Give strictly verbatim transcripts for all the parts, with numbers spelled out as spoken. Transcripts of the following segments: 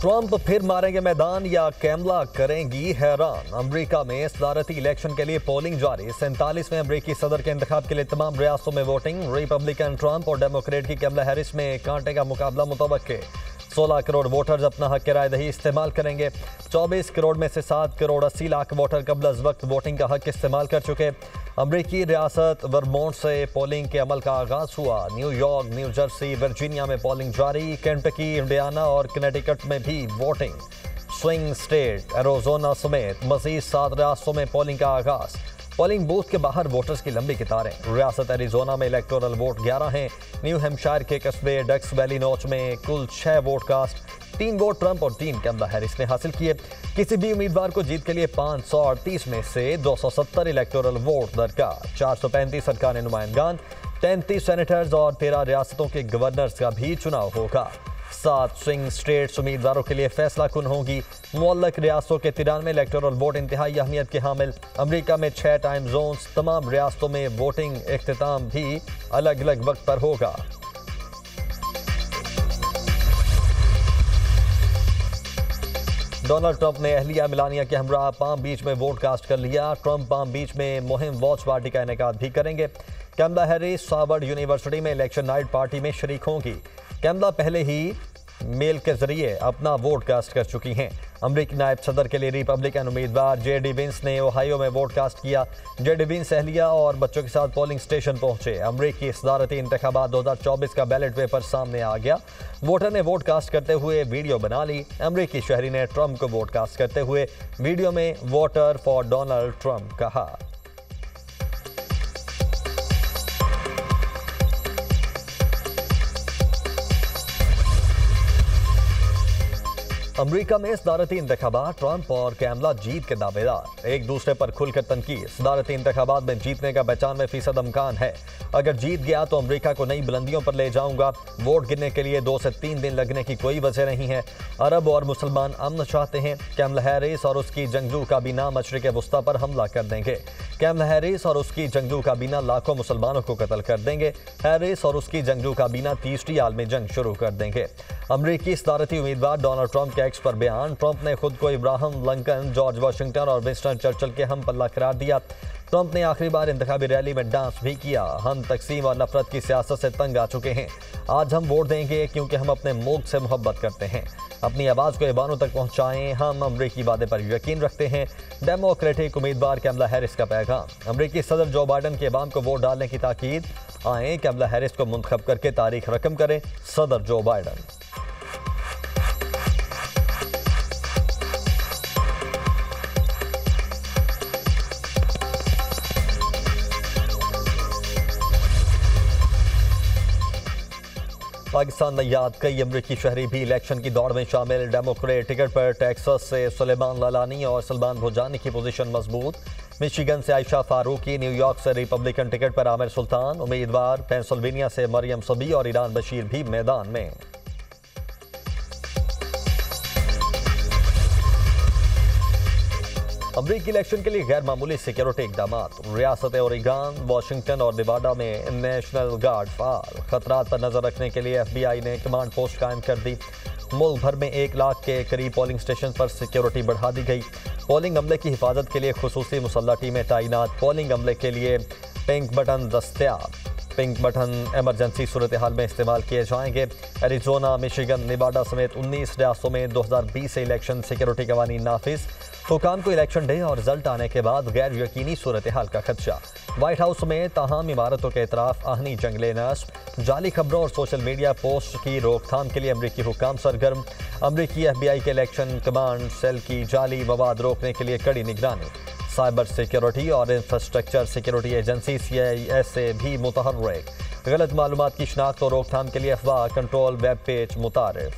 Trump फिर मारेंगे मैदान या कैमला करेंगी हैरान। अमेरिका में सदारती इलेक्शन के लिए पोलिंग जारी। सैंतालीसवें अमेरिकी सदर के इंतखाब के लिए तमाम रियासतों में वोटिंग। रिपब्लिकन ट्रंप और डेमोक्रेट की कैमला हैरिस में कांटे का मुकाबला मुतवक्के। सोलह करोड़ वोटर्स अपना हक राय दही इस्तेमाल करेंगे। चौबीस करोड़ में से सात करोड़ अस्सी लाख वोटर कबल अज वक्त वोटिंग का हक इस्तेमाल कर चुके। अमरीकी रियासत वर्मोंट से पोलिंग के अमल का आगाज हुआ। न्यूयॉर्क, न्यू जर्सी, वर्जीनिया में पोलिंग जारी। केंटकी, इंडियाना और कनेटिकट में भी वोटिंग। स्विंग स्टेट एरिज़ोना समेत मजीद सात रियासतों में पोलिंग का आगाज। पोलिंग बूथ के बाहर वोटर्स की लंबी कतारें। रियासत एरिज़ोना में इलेक्टोरल वोट ग्यारह हैं। न्यू हैम्पशायर के कस्बे डक्स वैली नोच में कुल छह वोट कास्ट। तीन वोट ट्रंप और तीन कैमला हैरिस ने हासिल किए। किसी भी उम्मीदवार को जीत के लिए पाँच सौ अड़तीस में से दो सौ सत्तर इलेक्टोरल वोट दरकार। चार सौ पैंतीस सरकारी नुमाइंदगान, तैंतीस सेनेटर्स और तेरह रियासतों के गवर्नर्स का भी चुनाव होगा। सात स्विंग स्टेट्स उम्मीदवारों के लिए फैसला कुन होंगी। मुअल्लक रियासतों के तिरानवे इलेक्टोरल वोट इंतहाई अहमियत के हामिल। अमरीका में छह टाइम जोन्स। तमाम रियासतों में वोटिंग इख्तिताम भी अलग अलग वक्त पर होगा। डोनाल्ड ट्रंप ने अहलिया मिलानिया के हमरा पाम बीच में वोट कास्ट कर लिया। ट्रंप पाम बीच में मुहिम वॉच पार्टी का इनेकाद भी करेंगे। कैमला हैरिस हार्वर्ड यूनिवर्सिटी में इलेक्शन नाइट पार्टी में शरीक होंगी। कैमला पहले ही मेल के जरिए अपना वोट कास्ट कर चुकी हैं। अमरीकी नायब सदर के लिए रिपब्लिकन उम्मीदवार जे डी विंस ने ओहायो में वोट कास्ट किया। जे डी विंस अहलिया और बच्चों के साथ पोलिंग स्टेशन पहुंचे। अमरीकी सदारती इंतखाबात दो हज़ार चौबीस का बैलेट पेपर सामने आ गया। वोटर ने वोट कास्ट करते हुए वीडियो बना ली। अमरीकी शहरी ने ट्रंप को वोट कास्ट करते हुए वीडियो में वोटर फॉर डोनाल्ड ट्रंप कहा। अमरीका में सदारती इंतखाबात, ट्रंप और कैमला जीत के दावेदार। एक दूसरे पर खुलकर तनकीद। सदारती इंतखाबात में जीतने का पचानवे फीसद अमकान है। अगर जीत गया तो अमरीका को नई बुलंदियों पर ले जाऊंगा। वोट गिनने के लिए दो से तीन दिन लगने की कोई वजह नहीं है। अरब और मुसलमान अमन चाहते हैं। कैमला हैरिस और उसकी जंगजू काबीना मशरिक वस्ता पर हमला कर देंगे। कैमला हैरिस और उसकी जंगजू काबीना लाखों मुसलमानों को कत्ल कर देंगे। हैरिस और उसकी जंगजू काबीना तीसरी आलमी जंग शुरू कर देंगे। अमरीकी सदारती उम्मीदवार डोनाल्ड ट्रंप के एक्स पर बयान। ट्रंप ने खुद को इब्राहिम लिंकन, जॉर्ज वाशिंगटन और विंस्टन चर्चिल के हम पल्ला करार दिया। ट्रंप ने आखिरी बार इंतखाबी रैली में डांस भी किया। हम तकसीम और नफरत की सियासत से तंग आ चुके हैं। आज हम वोट देंगे क्योंकि हम अपने मुल्क से मोहब्बत करते हैं। अपनी आवाज़ को ऐवानों तक पहुंचाएं। हम अमरीकी वादे पर यकीन रखते हैं। डेमोक्रेटिक उम्मीदवार कैमला हैरिस का पैगाम। अमरीकी सदर जो बाइडन के अवाम को वोट डालने की ताकीद। आए कैमला हैरिस को मुंतखब करके तारीख रकम करें सदर जो बाइडन। पाकिस्तान में याद कई अमरीकी शहरी भी इलेक्शन की दौड़ में शामिल। डेमोक्रेट टिकट पर टेक्सास से सुलेमान लालानी और सलमान भुजानी की पोजीशन मजबूत। मिशिगन से आयशा फारूकी, न्यूयॉर्क से रिपब्लिकन टिकट पर आमिर सुल्तान उम्मीदवार। पेंसिल्वेनिया से मरियम सबी और ईरान बशीर भी मैदान में। अमरीकी इलेक्शन के लिए गैर मामूली सिक्योरिटी इकदाम। रियासत ओरेगन, वाशिंगटन और नेवाडा में नेशनल गार्ड फार। खतरात पर नजर रखने के लिए एफ बी आई ने कमांड पोस्ट कायम कर दी। मुल्क भर में एक लाख के करीब पोलिंग स्टेशन पर सिक्योरिटी बढ़ा दी गई। पोलिंग अमले की हिफाजत के लिए खुसूसी मुसल्लह टीमें तैनात। पोलिंग अमले के लिए पिंक बटन दस्तयाब। पिंक बटन इमरजेंसी सूरत हाल में इस्तेमाल किए जाएंगे। एरिज़ोना, मिशिगन, नेवाडा समेत उन्नीस रियासतों में दो हज़ार बीस से इलेक्शन सिक्योरिटी कवानीन नाफिज। हुकाम को इलेक्शन डे और रिजल्ट आने के बाद गैर यकीनी सूरत हाल का खदशा। व्हाइट हाउस में ताहाम इमारतों के इतराफ आहनी जंगले नस्ब। जाली खबरों और सोशल मीडिया पोस्ट की रोकथाम के लिए अमरीकी हुकाम सरगर्म। अमरीकी एफ बी आई के इलेक्शन कमांड सेल की जाली मवाद रोकने के लिए कड़ी निगरानी। साइबर सिक्योरिटी और infrastructure security agency C I S से भी मुतहर्रिक। गलत मालूमात की शनाख्त और रोकथाम के लिए अफवाह कंट्रोल वेब पेज मुतारिफ।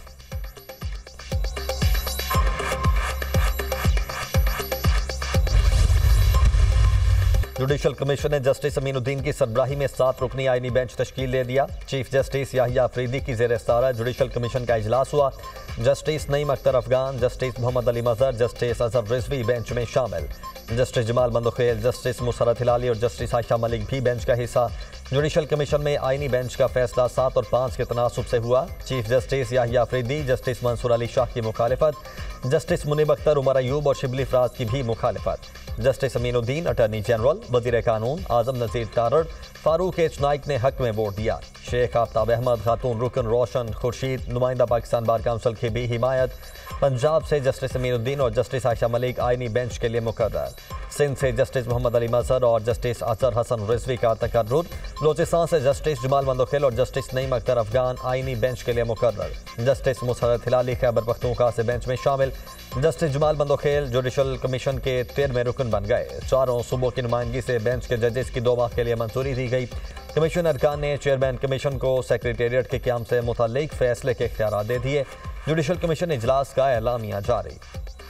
जुडिशल कमीशन ने जस्टिस अमीनुद्दीन की सरबराही में सात रुकनी आईनी बेंच तश्कील दे दिया। चीफ जस्टिस याहिया अफरीदी की ज़ेर सदारत जुडिशल कमीशन का इजलास हुआ। Justice Naeem Akhtar Afghan, justice Mohammad Ali Mazhar, justice Azhar Rizvi bench में शामिल। जस्टिस जमाल मंदोखेल, जस्टिस मुसरत हिलाली और जस्टिस आयशा मलिक भी बेंच का हिस्सा। जुडिशल कमीशन में आईनी बेंच का फैसला सात और पाँच के तनासुब से हुआ। Chief justice Yahya Afridi, justice Mansoor Ali Shah की मुखालिफत, जस्टिस मुनीब अख्तर, उमर अयूब और शिबली फराज की भी मुखालिफत। जस्टिस अमीनुद्दीन, अटर्नी जनरल, वजीर कानून आजम नज़ीर तारड़, फारूक एच नाइक ने हक में वोट दिया। शेख आफ्ताब अहमद, खातून रुकन रोशन खुर्शीद, नुमाइंदा पाकिस्तान बार काउंसिल की भी हिमायत। पंजाब से जस्टिस अमीनुद्दीन और जस्टिस आयशा मलिक आईनी बेंच के लिए मुकर्रर। सिंध से जस्टिस मोहम्मद अली मजहर और जस्टिस अजहर हसन रिजवी का तकर्रुर। बलोचिस्तान से जस्टिस जमाल मंदोखिल और जस्टिस नईम अख्तर अफगान आईनी बेंच के लिए मुकर्रर। जस्टिस मुसर्रत हिलाली खैबर पख्तूनख्वा से बेंच में शामिल। Justice Jamal Mandokhel judicial commission के तेरहवें रुकन बन गए। चारों सूबों की नुमाइंदगी से बेंच के जजेस की दो माह के लिए मंजूरी दी गई। कमीशन अरकान ने चेयरमैन कमीशन को सेक्रेटेरिएट के क़याम से मुतल्लिक फैसले के इख्तियार दे दिए। जुडिशल कमीशन इजलास का एलामिया जारी।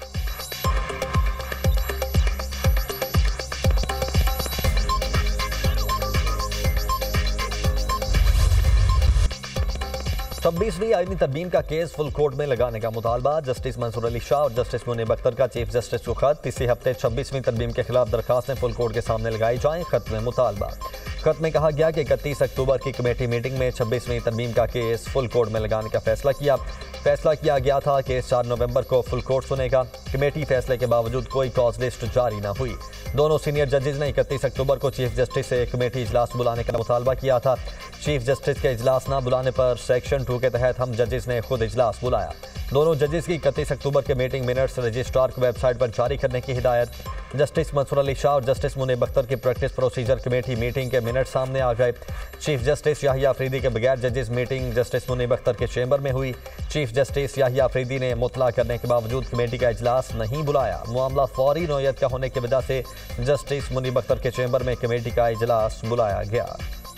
छब्बीसवीं आईनी तरमीम का केस फुल कोर्ट में लगाने का मुतालबा। जस्टिस मंसूर अली शाह और जस्टिस मुनीब अख्तर का चीफ जस्टिस को खत। इसी हफ्ते छब्बीसवीं तरमीम के खिलाफ दरखास्तें फुल कोर्ट के सामने लगाई जाएं। खत में मुतालबा। खत में कहा गया कि इकतीस अक्टूबर की कमेटी मीटिंग में छब्बीसवीं तरमीम का केस फुल कोर्ट में लगाने का फैसला किया फैसला किया गया था। केस चार नवंबर को फुल कोर्ट सुनेगा। कमेटी फैसले के बावजूद कोई कॉज लिस्ट जारी न हुई। दोनों सीनियर जजेस ने इकतीस अक्टूबर को चीफ जस्टिस से कमेटी इजलास बुलाने का मुतालबा किया था। चीफ जस्टिस के इजलास न बुलाने पर सेक्शन टू के तहत हम जजेस ने खुद इजलास बुलाया। दोनों जजेस की इकतीस अक्टूबर के मीटिंग मिनट्स रजिस्ट्रार को वेबसाइट पर जारी करने की हिदायत। जस्टिस मंसूर अली शाह और जस्टिस मुनीब अख्तर की प्रैक्टिस प्रोसीजर कमेटी मीटिंग के मिनट सामने आ गए। चीफ जस्टिस याहिया अफरीदी के बगैर जजेस मीटिंग जस्टिस मुनीब अख्तर के चेंबर में हुई। चीफ जस्टिस याहिया अफरीदी ने मुतला करने के बावजूद कमेटी का इजलास नहीं बुलाया। मामला फौरी नौयत का होने की वजह से जस्टिस मुनीब अख्तर के चेंबर में कमेटी का इजलास बुलाया गया।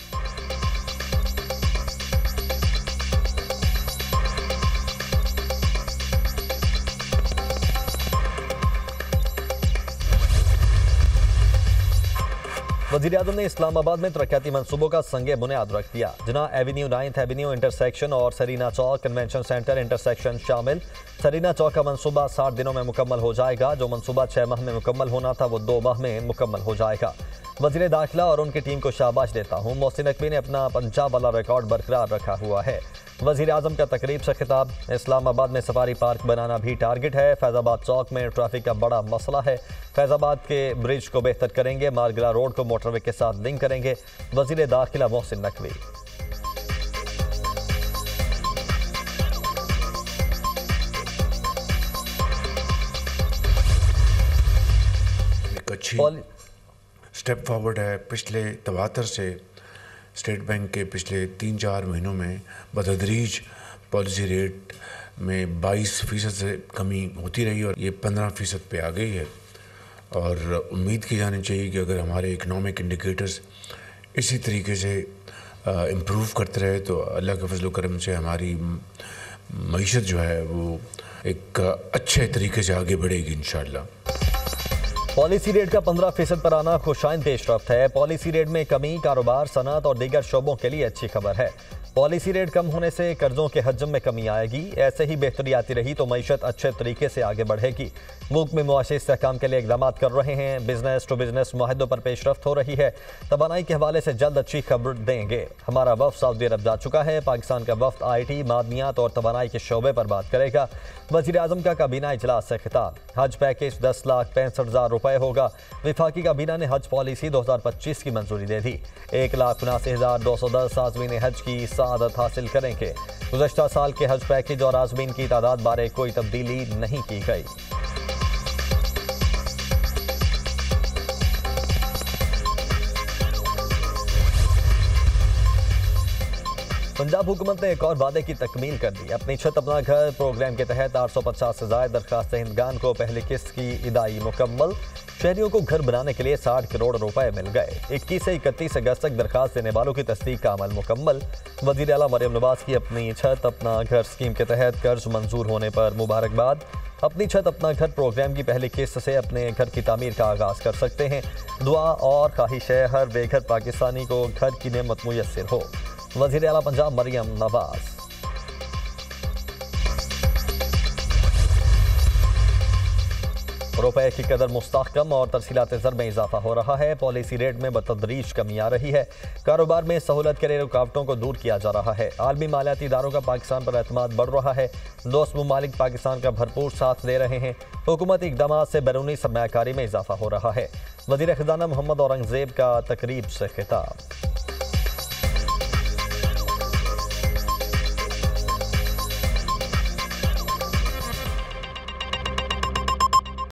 वज़ीर-ए-आज़म ने इस्लामाबाद में तरक्याती मनसूबों का संगे बुनियाद रख दिया। Jinnah avenue, ninth avenue intersection और Serena chowk convention centre intersection शामिल। सरीना चौक का मनसूबा साठ दिनों में मुकम्मल हो जाएगा। जो मनसूबा छः माह में मुकम्मल होना था वो दो माह में मुकम्मल हो जाएगा। वज़ीर दाखिला और उनकी टीम को शाबाश देता हूँ। मोहसिन नकवी ने अपना पंजाब वाला रिकॉर्ड बरकरार रखा हुआ है। वज़ीर आज़म का तकरीब से खिताब। इस्लामाबाद में सफारी पार्क बनाना भी टारगेट है। फैज़ाबाद चौक में ट्रैफिक का बड़ा मसला है। फैज़ाबाद के ब्रिज को बेहतर करेंगे। मारगला रोड को मोटरवे के साथ लिंक करेंगे। वज़ीर दाखिला मोहसिन नकवी। अच्छी स्टेप फॉरवर्ड है। पिछले तवातर से स्टेट बैंक के पिछले तीन चार महीनों में बतदरीज पॉलिसी रेट में बाईस फ़ीसद से कमी होती रही और ये पंद्रह फ़ीसद पे आ गई है। और उम्मीद की जानी चाहिए कि अगर हमारे इकनॉमिक इंडिकेटर्स इसी तरीके से इम्प्रूव करते रहे तो अल्लाह के फजल करम से हमारी मईशत जो है वो एक अच्छे तरीके से आगे बढ़ेगी इंशाअल्लाह। पॉलिसी रेट का पंद्रह फीसद पर आना खुशाइन पेशरफ्त है। पॉलिसी रेट में कमी कारोबार, सनअत और दीगर शोबों के लिए अच्छी खबर है। पॉलिसी रेट कम होने से कर्जों के हजम में कमी आएगी। ऐसे ही बेहतरी आती रही तो मईशत अच्छे तरीके से आगे बढ़ेगी। मुल्क में मुआशी इस्तेहकाम के लिए इक़दाम कर रहे हैं। बिजनेस टू बिजनेस मुआहदों पर पेशरफ्त हो रही है। तवानाई के हवाले से जल्द अच्छी खबर देंगे। हमारा वफ़द सऊदी अरब जा चुका है। पाकिस्तान का वफ़द आई टी, मादनियात और तवानाई के शोबे पर बात करेगा। वज़ीर आज़म का काबीना इजलास से खिताब। हज पैकेज दस लाख पैंसठ हज़ार रुपये होगा। विफाकी काबीना ने हज पॉलिसी दो हज़ार पच्चीस की मंजूरी दे दी। एक लाख उनासी हज़ार दो सौ दस आज़मीन हज की सआदत हासिल करेंगे। गुज़श्ता साल के हज पैकेज और आज़मीन की तादाद बारे कोई तब्दीली नहीं की गई। पंजाब हुकूमत ने एक और वादे की तकमील कर दी। अपनी छत अपना घर प्रोग्राम के तहत आठ सौ पचास से ज़ायद दरखास्त हिंदगान को पहली किस्त की इदाई मुकम्मल। शहरियों को घर बनाने के लिए साठ करोड़ रुपए मिल गए। इक्कीस से इकतीस अगस्त तक दरखास्त देने वालों की तस्दीक का अमल मुकम्मल। वज़ीर आला मरियम नवाज की अपनी छत अपना घर स्कीम के तहत कर्ज मंजूर होने पर मुबारकबाद। अपनी छत अपना घर प्रोग्राम की पहली किस्त से अपने घर की तामीर का आगाज़ कर सकते हैं। दुआ और ख्वाहिश है हर बेघर पाकिस्तानी को घर की नेमत मुयस्सर हो। वज़ीर आला पंजाब मरियम नवाज। रुपए की कदर मुस्तहकम और तरसीलात ज़र में इजाफा हो रहा है। पॉलिसी रेट में बतदरीज कमी आ रही है। कारोबार में सहूलत के लिए रुकावटों को दूर किया जा रहा है। आलमी मालियाती इदारों का पाकिस्तान पर एतमाद बढ़ रहा है। दोस्त ममालिक पाकिस्तान का भरपूर साथ दे रहे हैं। हुकूमती इक़दामात से बैरूनी सरमायाकारी में इजाफा हो रहा है। वज़ीर ख़ज़ाना मोहम्मद औरंगज़ेब का तकरीब से खिताब।